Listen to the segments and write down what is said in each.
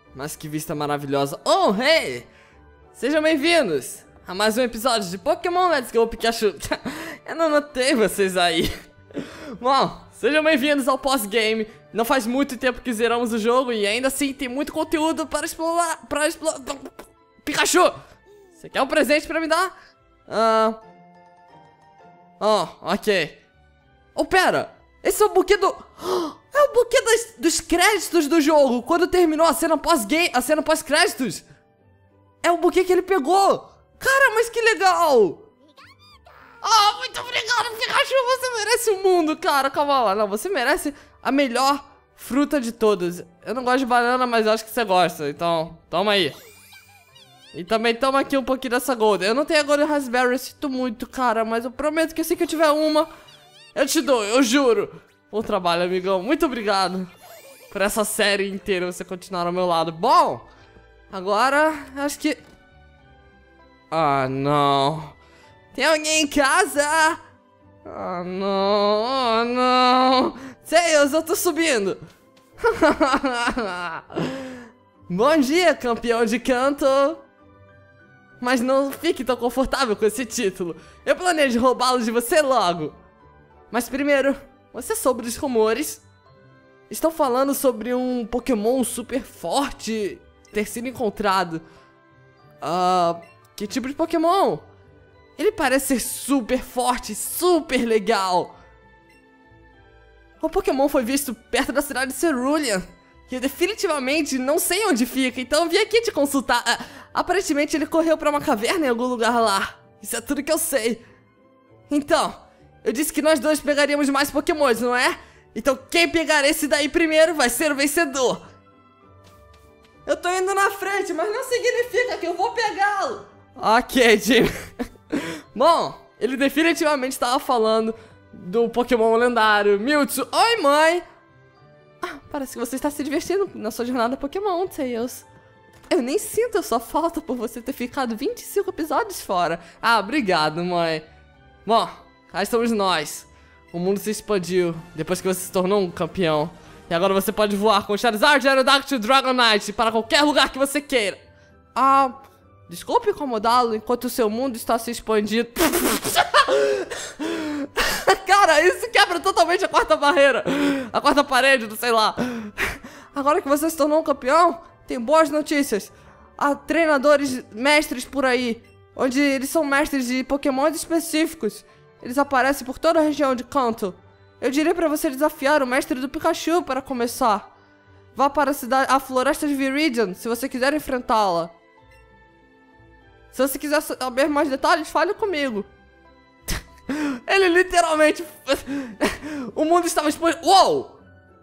Mas que vista maravilhosa. Oh, hey! Sejam bem-vindos a mais um episódio de Pokémon Let's Go Pikachu. Eu não notei vocês aí. Bom, sejam bem-vindos ao pós-game. Não faz muito tempo que zeramos o jogo e ainda assim tem muito conteúdo para explorar. Pikachu! Você quer um presente pra me dar? Oh, ok. Oh, pera! Esse é o buquê do... É o buquê dos créditos do jogo. Quando terminou a cena pós-game, a cena pós-créditos. É o buquê que ele pegou. Cara, mas que legal. Ah, muito obrigado, Pikachu. Você merece o mundo, cara. Calma lá. Não, você merece a melhor fruta de todas. Eu não gosto de banana, mas eu acho que você gosta. Então, toma aí. E também toma aqui um pouquinho dessa Golden. Eu não tenho a Golden Raspberry, eu sinto muito, cara. Mas eu prometo que assim que eu tiver uma, eu te dou, eu juro. Bom trabalho, amigão. Muito obrigado por essa série inteira você continuar ao meu lado. Bom, agora acho que... Ah, não. Tem alguém em casa? Ah, não. Ah, não. Tails, eu tô subindo. Bom dia, campeão de canto. Mas não fique tão confortável com esse título. Eu planejo roubá-lo de você logo. Mas primeiro, você soube dos rumores? Estão falando sobre um Pokémon super forte ter sido encontrado. Que tipo de Pokémon? Ele parece ser super forte, super legal. O Pokémon foi visto perto da cidade de Cerulean. E eu definitivamente não sei onde fica, então eu vim aqui te consultar. Aparentemente ele correu pra uma caverna em algum lugar lá. Isso é tudo que eu sei. Então, eu disse que nós dois pegaríamos mais Pokémons, não é? Então quem pegar esse daí primeiro vai ser o vencedor. Eu tô indo na frente, mas não significa que eu vou pegá-lo. Ok, Jim. Bom, ele definitivamente estava falando do Pokémon lendário Mewtwo. Oi, mãe. Parece que você está se divertindo na sua jornada Pokémon, Tails. Eu nem sinto a sua falta por você ter ficado 25 episódios fora. Obrigado, mãe. Bom, cá estamos nós. O mundo se expandiu depois que você se tornou um campeão. E agora você pode voar com Charizard, Aerodactyl e Dragonite para qualquer lugar que você queira. Desculpe incomodá-lo enquanto o seu mundo está se expandindo. Cara, isso quebra totalmente a quarta barreira. A quarta parede, não sei lá. Agora que você se tornou um campeão, tem boas notícias. Há treinadores mestres por aí, onde eles são mestres de Pokémons específicos. Eles aparecem por toda a região de Kanto. Eu diria pra você desafiar o mestre do Pikachu para começar. Vá para a floresta de Viridian, se você quiser enfrentá-la. Se você quiser saber mais detalhes, fale comigo. Ele literalmente... O mundo estava exposto... Uou!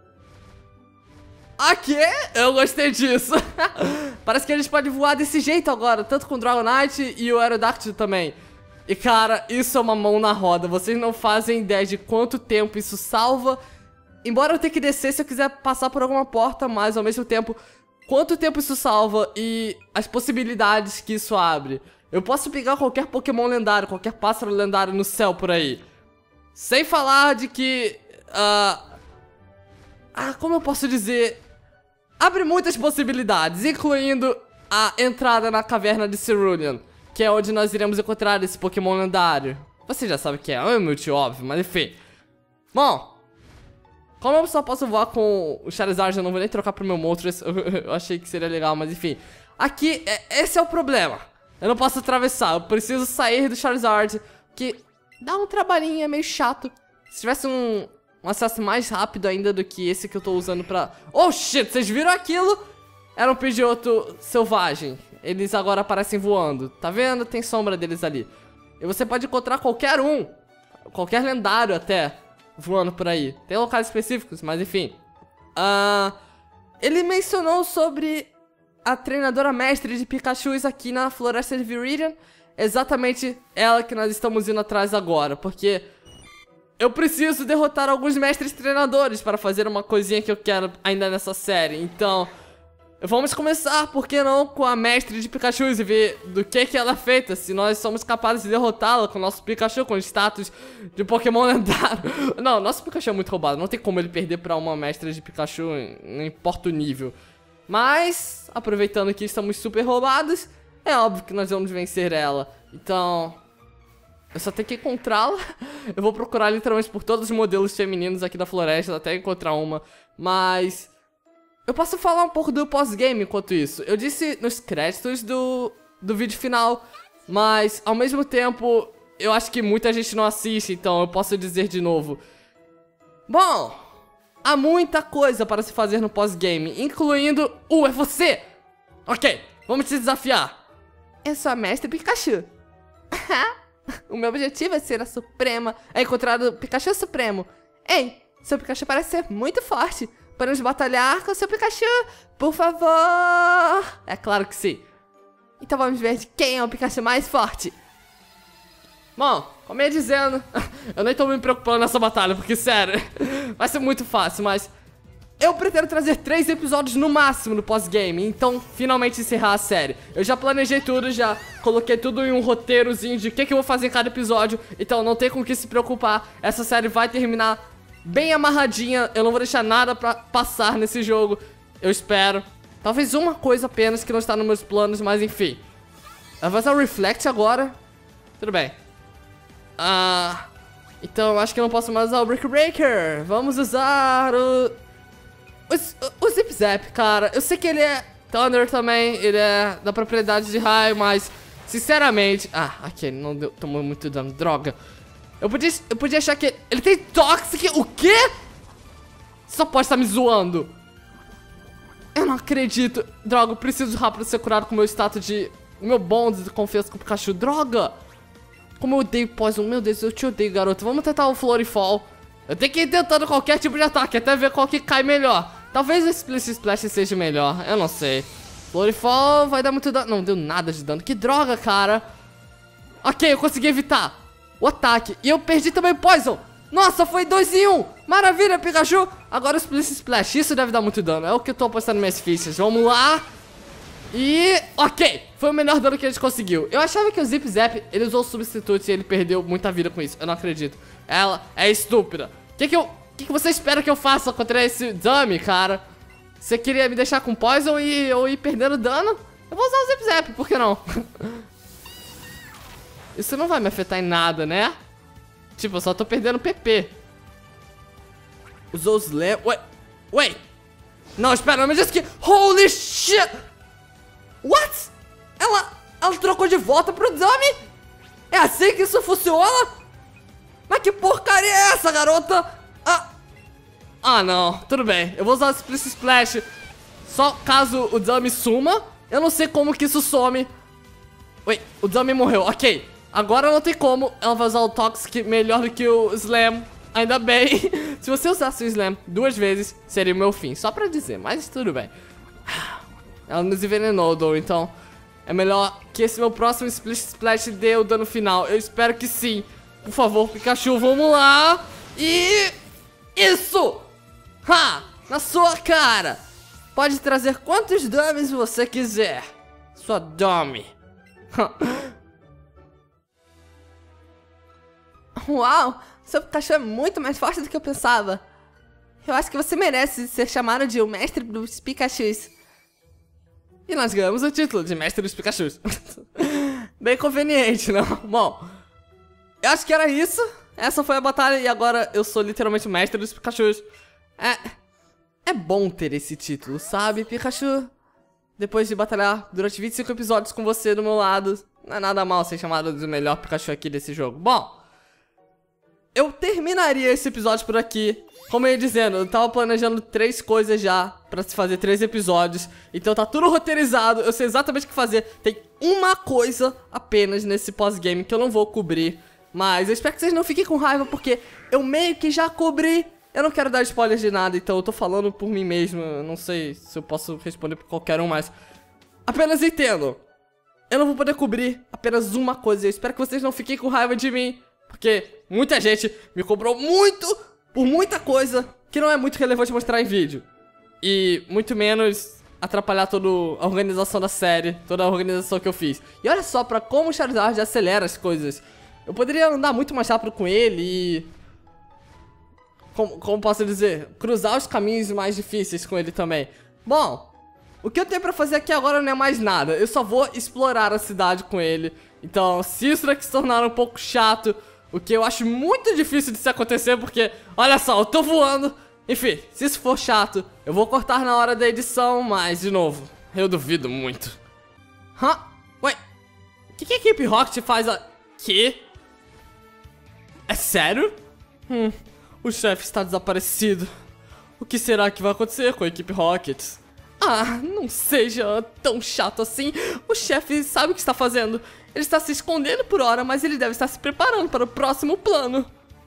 Aqui? Eu gostei disso. Parece que eles podem voar desse jeito agora, tanto com o Dragonite e o Aerodactyl também. E cara, isso é uma mão na roda. Vocês não fazem ideia de quanto tempo isso salva. Embora eu tenha que descer se eu quiser passar por alguma porta, mas ao mesmo tempo, quanto tempo isso salva e as possibilidades que isso abre. Eu posso pegar qualquer Pokémon lendário, qualquer pássaro lendário no céu por aí. Sem falar de que... como eu posso dizer? Abre muitas possibilidades, incluindo a entrada na caverna de Cerulean, que é onde nós iremos encontrar esse Pokémon lendário. Você já sabe o que é um Mewtwo, óbvio, mas enfim. Bom, como eu só posso voar com o Charizard, eu não vou nem trocar pro meu Moltres. Eu achei que seria legal, mas enfim. Aqui, esse é o problema. Eu não posso atravessar, eu preciso sair do Charizard, que dá um trabalhinho, é meio chato. Se tivesse um acesso mais rápido ainda do que esse que eu tô usando pra... Oh shit, vocês viram aquilo? Era um Pidgeotto selvagem. Eles agora aparecem voando, tá vendo? Tem sombra deles ali. E você pode encontrar qualquer um, qualquer lendário até, voando por aí. Tem locais específicos, mas enfim. Ele mencionou sobre a treinadora mestre de Pikachus aqui na floresta de Viridian. Exatamente ela que nós estamos indo atrás agora, porque eu preciso derrotar alguns mestres treinadores para fazer uma coisinha que eu quero ainda nessa série. Então, vamos começar, por que não, com a mestre de Pikachu e ver do que ela é feita, se nós somos capazes de derrotá-la com o nosso Pikachu, com o status de Pokémon lendário. Não, nosso Pikachu é muito roubado, não tem como ele perder pra uma mestre de Pikachu, não importa o nível. Mas, aproveitando que estamos super roubados, é óbvio que nós vamos vencer ela. Então, eu só tenho que encontrá-la. Eu vou procurar literalmente por todos os modelos femininos aqui da floresta até encontrar uma. Mas eu posso falar um pouco do pós-game enquanto isso. Eu disse nos créditos do vídeo final, mas ao mesmo tempo eu acho que muita gente não assiste, então eu posso dizer de novo. Bom, há muita coisa para se fazer no pós-game, incluindo é você! Ok, vamos te desafiar. Eu sou a Mestre Pikachu. O meu objetivo é ser a Suprema, é encontrar o Pikachu Supremo. Ei, seu Pikachu parece ser muito forte. Podemos batalhar com o seu Pikachu, por favor. É claro que sim. Então vamos ver de quem é o Pikachu mais forte. Bom, como eu ia dizendo, eu nem tô me preocupando nessa batalha, porque sério, vai ser muito fácil, mas eu pretendo trazer 3 episódios no máximo no pós-game, então finalmente encerrar a série. Eu já planejei tudo, já coloquei tudo em um roteirozinho de o que eu vou fazer em cada episódio, então não tem com o que se preocupar. Essa série vai terminar bem amarradinha, eu não vou deixar nada pra passar nesse jogo, eu espero. Talvez uma coisa apenas que não está nos meus planos, mas enfim. Eu vou usar o Reflect agora. Tudo bem. Então eu acho que eu não posso mais usar o Brick Breaker. Vamos usar o Zip Zap, cara. Eu sei que ele é Thunder também, ele é da propriedade de raio, mas sinceramente... aqui ele não tomou muito dano, droga. Eu podia achar que ele tem Toxic, o quê? Só pode estar me zoando. Eu não acredito. Droga, eu preciso rápido ser curado com o meu status de... O meu bônus de confiança com o Pikachu, droga. Como eu odeio Poison, meu Deus, eu te odeio, garoto. Vamos tentar o Florifall. Eu tenho que ir tentando qualquer tipo de ataque, até ver qual que cai melhor. Talvez o Splish Splash seja melhor, eu não sei. Florifall vai dar muito dano. Não deu nada de dano, que droga, cara. Ok, eu consegui evitar o ataque. E eu perdi também o Poison. Nossa, foi 2 em 1. Maravilha, Pikachu. Agora o Splish Splash, isso deve dar muito dano. É o que eu tô apostando minhas fichas. Vamos lá. E... ok, foi o melhor dano que a gente conseguiu. Eu achava que o Zip Zap, ele usou o substituto e ele perdeu muita vida com isso. Eu não acredito. Ela é estúpida. O que você espera que eu faça contra esse dummy, cara? Você queria me deixar com Poison e eu ir perdendo dano? Eu vou usar o Zip Zap, por que não? Isso não vai me afetar em nada, né? Tipo, eu só tô perdendo PP. Usou os Slam... Wait. Não, espera, não me diz que... Holy shit! What? Ela trocou de volta pro dummy? É assim que isso funciona? Mas que porcaria é essa, garota? Não, tudo bem. Eu vou usar o Splish Splash só caso o dummy suma. Eu não sei como que isso some. O dummy morreu, ok. Agora não tem como. Ela vai usar o Toxic melhor do que o Slam. Ainda bem. Se você usasse o Slam 2 vezes, seria o meu fim. Só pra dizer, mas tudo bem. Ela nos envenenou, Dou, então é melhor que esse meu próximo Splish Splash dê o dano final. Eu espero que sim. Por favor, Pikachu, vamos lá. E... isso! Na sua cara! Pode trazer quantos dummies você quiser. Sua dummy. Uau! Seu Pikachu é muito mais forte do que eu pensava. Eu acho que você merece ser chamado de o mestre dos Pikachus. E nós ganhamos o título de mestre dos Pikachus. Bem conveniente, não? Bom, eu acho que era isso. Essa foi a batalha e agora eu sou literalmente o mestre dos Pikachus. É bom ter esse título, sabe, Pikachu? Depois de batalhar durante 25 episódios com você do meu lado, não é nada mal ser chamado de melhor Pikachu aqui desse jogo. Bom, eu terminaria esse episódio por aqui. Como eu ia dizendo, eu tava planejando 3 coisas já pra se fazer 3 episódios. Então tá tudo roteirizado, eu sei exatamente o que fazer. Tem uma coisa apenas nesse pós-game que eu não vou cobrir. Mas eu espero que vocês não fiquem com raiva, porque eu meio que já cobri. Eu não quero dar spoilers de nada, então eu tô falando por mim mesmo. Eu não sei se eu posso responder por qualquer um, mas... apenas entendo. Eu não vou poder cobrir apenas uma coisa. Eu espero que vocês não fiquem com raiva de mim, porque muita gente me cobrou muito por muita coisa que não é muito relevante mostrar em vídeo. E muito menos atrapalhar toda a organização da série, toda a organização que eu fiz. E olha só pra como o Charizard acelera as coisas. Eu poderia andar muito mais rápido com ele e... como posso dizer? Cruzar os caminhos mais difíceis com ele também. Bom, o que eu tenho pra fazer aqui agora não é mais nada. Eu só vou explorar a cidade com ele. Então, se isso daqui se tornar um pouco chato, o que eu acho muito difícil de se acontecer, porque, olha só, eu tô voando. Enfim, se isso for chato, eu vou cortar na hora da edição, mas, de novo, eu duvido muito. Ué, o que a equipe Rocket faz aqui? É sério? O chefe está desaparecido. O que será que vai acontecer com a equipe Rocket? Ah, não seja tão chato assim. O chefe sabe o que está fazendo. Ele está se escondendo por hora, mas ele deve estar se preparando para o próximo plano.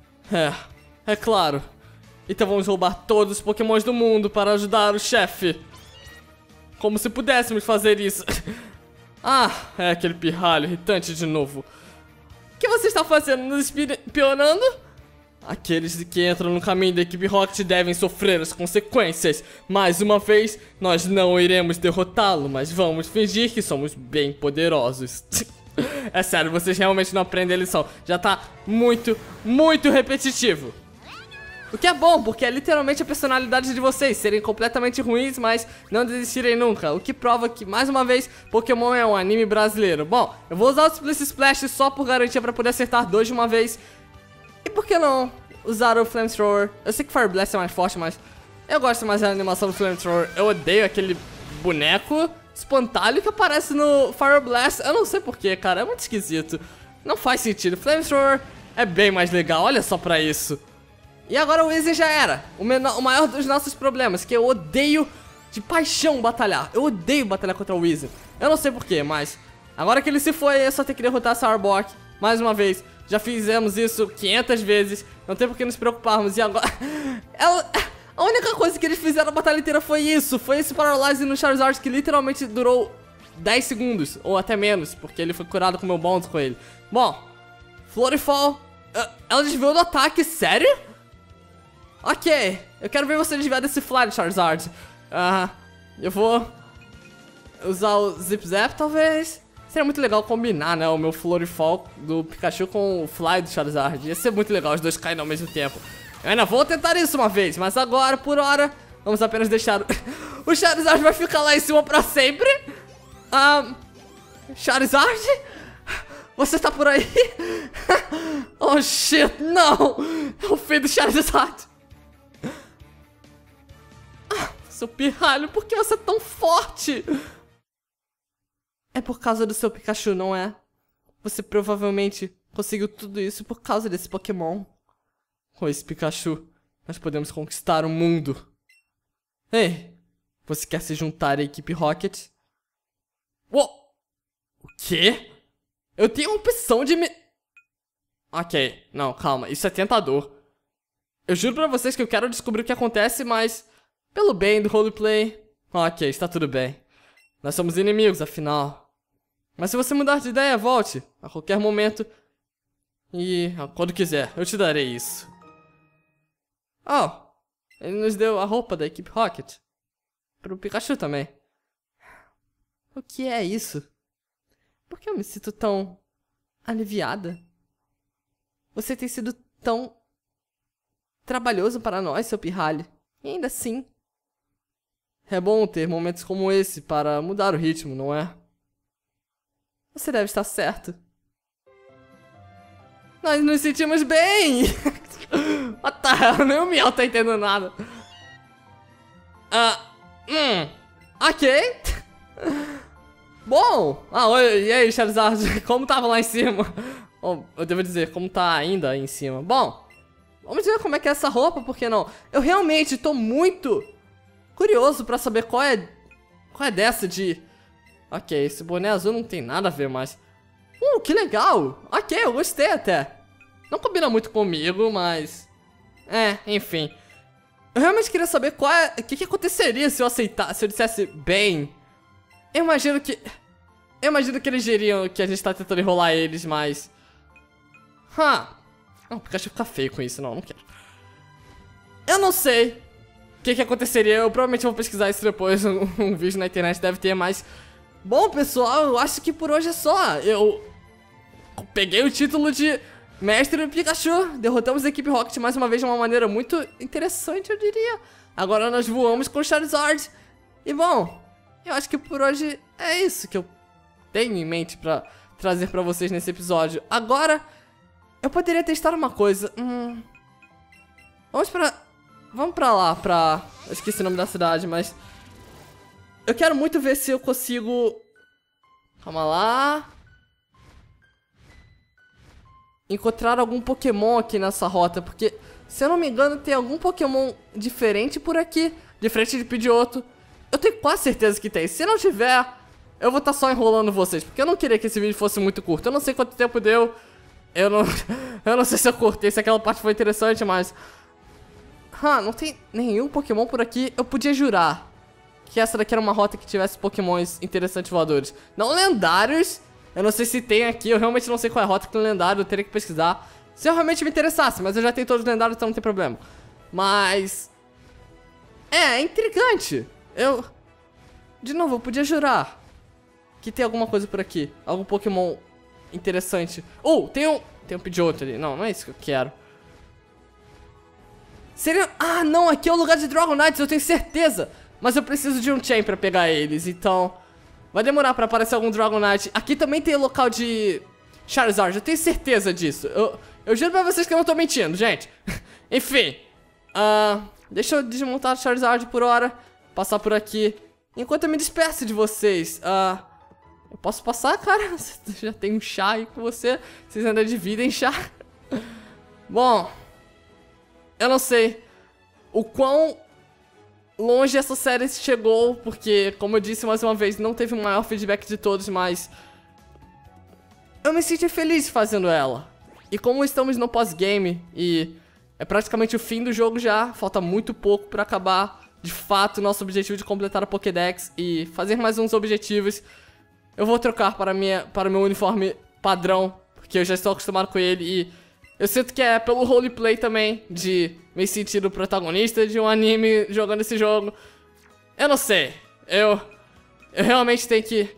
É claro. Então vamos roubar todos os pokémons do mundo para ajudar o chefe. Como se pudéssemos fazer isso. Ah, é aquele pirralho irritante de novo. O que você está fazendo? Nos espionando? Aqueles que entram no caminho da equipe Rocket devem sofrer as consequências. Mais uma vez, nós não iremos derrotá-lo, mas vamos fingir que somos bem poderosos. É sério, vocês realmente não aprendem a lição. Já tá muito repetitivo. O que é bom, porque é literalmente a personalidade de vocês serem completamente ruins, mas não desistirem nunca. O que prova que, mais uma vez, Pokémon é um anime brasileiro. Bom, eu vou usar o Splish Splash só por garantia pra poder acertar 2 de uma vez. E por que não usar o Flamethrower? Eu sei que Fire Blast é mais forte, mas eu gosto mais da animação do Flamethrower. Eu odeio aquele boneco espantalho que aparece no Fire Blast. Eu não sei porquê, cara, é muito esquisito. Não faz sentido. Flamethrower é bem mais legal, olha só pra isso. E agora o Weezing já era. O maior dos nossos problemas, que eu odeio de paixão batalhar. Eu odeio batalhar contra o Weezing. Eu não sei porquê, mas agora que ele se foi, eu só tenho que derrotar essa Arbok. Mais uma vez, já fizemos isso 500 vezes. Não tem por que nos preocuparmos. E agora... A única coisa que eles fizeram na batalha inteira foi isso. Foi esse Paralyze no Charizard que literalmente durou 10 segundos. Ou até menos, porque ele foi curado com o meu bônus com ele. Bom, Florifall. Ela desviou do ataque, sério? Ok, eu quero ver você desviar desse Fly do Charizard. Eu vou usar o Zip Zap, talvez. Seria muito legal combinar, né, o meu Florifall do Pikachu com o Fly do Charizard. Ia ser muito legal os dois caindo ao mesmo tempo. Eu ainda vou tentar isso uma vez, mas agora, por hora, vamos apenas deixar... O Charizard vai ficar lá em cima pra sempre. Charizard? Você tá por aí? Oh, shit, não! É o fim do Charizard. Seu pirralho, por que você é tão forte? É por causa do seu Pikachu, não é? Você provavelmente conseguiu tudo isso por causa desse Pokémon. Com esse Pikachu, nós podemos conquistar o mundo. Ei, você quer se juntar à equipe Rocket? Uou! O quê? Eu tenho a opção de me... Ok, não, calma, isso é tentador. Eu juro pra vocês que eu quero descobrir o que acontece, mas... Pelo bem do roleplay... Ok, está tudo bem. Nós somos inimigos, afinal. Mas se você mudar de ideia, volte. A qualquer momento. E quando quiser, eu te darei isso. Oh, ele nos deu a roupa da equipe Rocket. Pro Pikachu também. O que é isso? Por que eu me sinto tão... aliviada? Você tem sido tão... trabalhoso para nós, seu pirralho. E ainda assim... É bom ter momentos como esse para mudar o ritmo, não é? Você deve estar certo. Nós nos sentimos bem! What the hell? Nem o Miau tá entendendo nada. Ok. Bom. E aí, Charizard? Como tava lá em cima? Eu devo dizer, como tá ainda aí em cima. Bom, vamos ver como é que é essa roupa, por que não? Eu realmente tô muito... curioso pra saber qual é dessa de... Ok, esse boné azul não tem nada a ver, mas... que legal! Ok, eu gostei até. Não combina muito comigo, mas... enfim. Eu realmente queria saber o que aconteceria se eu aceitasse, se eu dissesse bem. Eu imagino que eles diriam que a gente tá tentando enrolar eles, mas... Não, porque acho que fica feio com isso, não quero. Eu não sei o que aconteceria, eu provavelmente vou pesquisar isso depois, um vídeo na internet deve ter, mas... Bom, pessoal, eu acho que por hoje é só. Eu peguei o título de Mestre Pikachu, derrotamos a equipe Rocket mais uma vez de uma maneira muito interessante, eu diria. Agora nós voamos com o Charizard. E bom, eu acho que por hoje é isso que eu tenho em mente pra trazer pra vocês nesse episódio. Agora, eu poderia testar uma coisa. Vamos pra lá, eu esqueci o nome da cidade, mas... eu quero muito ver se eu consigo... calma lá... encontrar algum Pokémon aqui nessa rota, porque... se eu não me engano, tem algum Pokémon diferente por aqui, diferente de Pidgeotto. Eu tenho quase certeza que tem. Se não tiver, eu vou estar só enrolando vocês, porque eu não queria que esse vídeo fosse muito curto. Eu não sei quanto tempo deu. Eu não sei se eu cortei, se aquela parte foi interessante, mas... não tem nenhum Pokémon por aqui. Eu podia jurar que essa daqui era uma rota que tivesse Pokémons interessantes voadores. Não lendários. Eu não sei se tem aqui, eu realmente não sei qual é a rota que tem lendário, eu teria que pesquisar. Se eu realmente me interessasse, mas eu já tenho todos os lendários, então não tem problema. Mas... é intrigante. de novo, eu podia jurar que tem alguma coisa por aqui. Algum Pokémon interessante. Tem um Pidgeotto ali. Não é isso que eu quero. Seria... não, aqui é o lugar de Dragonites, eu tenho certeza. Mas eu preciso de um Chain pra pegar eles, então... vai demorar pra aparecer algum Dragonite. Aqui também tem local de Charizard, eu tenho certeza disso. Eu juro pra vocês que eu não tô mentindo, gente. Enfim. Deixa eu desmontar o Charizard por hora. Passar por aqui. Enquanto eu me despeço de vocês. Eu posso passar, cara? Já tem um chá aí com você. Vocês ainda dividem chá. Bom. Eu não sei o quão longe essa série chegou, porque, como eu disse mais uma vez, não teve o maior feedback de todos, mas eu me senti feliz fazendo ela. E como estamos no pós-game e é praticamente o fim do jogo já, falta muito pouco pra acabar de fato o nosso objetivo de completar a Pokédex e fazer mais uns objetivos, eu vou trocar para o meu uniforme padrão, porque eu já estou acostumado com ele e eu sinto que é pelo roleplay também, de me sentir o protagonista de um anime jogando esse jogo. Eu não sei. Eu realmente tenho que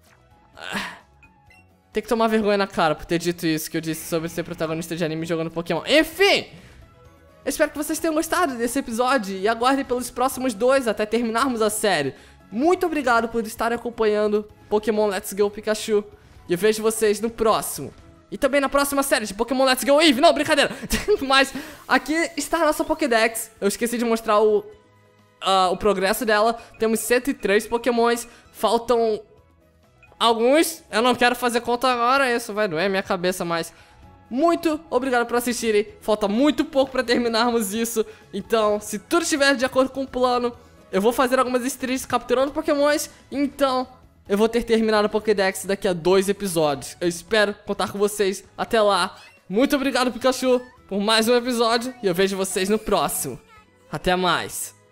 tomar vergonha na cara por ter dito isso que eu disse sobre ser protagonista de anime jogando Pokémon. Enfim! Eu espero que vocês tenham gostado desse episódio e aguardem pelos próximos 2 até terminarmos a série. Muito obrigado por estarem acompanhando Pokémon Let's Go Pikachu. E eu vejo vocês no próximo. E também na próxima série de Pokémon Let's Go Eevee. Não, brincadeira. Mas aqui está a nossa Pokédex. Eu esqueci de mostrar o progresso dela. Temos 103 Pokémons. Faltam alguns. Eu não quero fazer conta agora. Isso vai doer minha cabeça, mas... muito obrigado por assistirem. Falta muito pouco para terminarmos isso. Então, se tudo estiver de acordo com o plano, eu vou fazer algumas streams capturando Pokémons. Então... eu vou ter terminado a Pokédex daqui a 2 episódios. Eu espero contar com vocês até lá. Muito obrigado, Pikachu, por mais um episódio. E eu vejo vocês no próximo. Até mais.